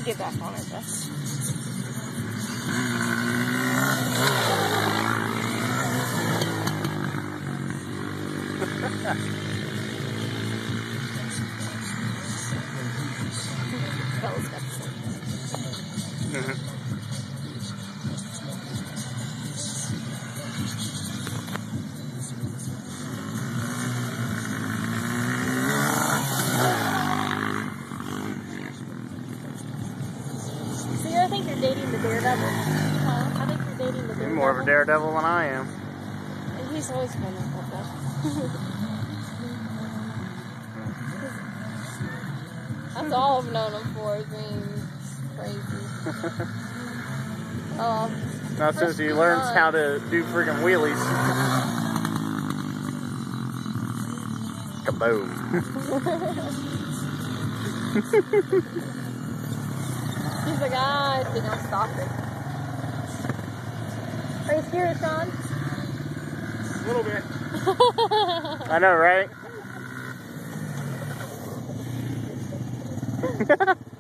get back on it though. See, I think you're dating the Daredevil. Huh? I think you're dating the Daredevil. You're more of a daredevil than I am. And he's always been like that. That's all I've known him for, is being crazy. Not since he learns how to do friggin' wheelies. Kaboom. He's like, I think I'll stop it. Are you scared, Sean? A little bit. I know, right?